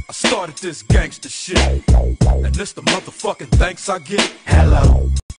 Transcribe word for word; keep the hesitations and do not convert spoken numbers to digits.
I started this gangster shit, and this the motherfucking thanks I get. Hello.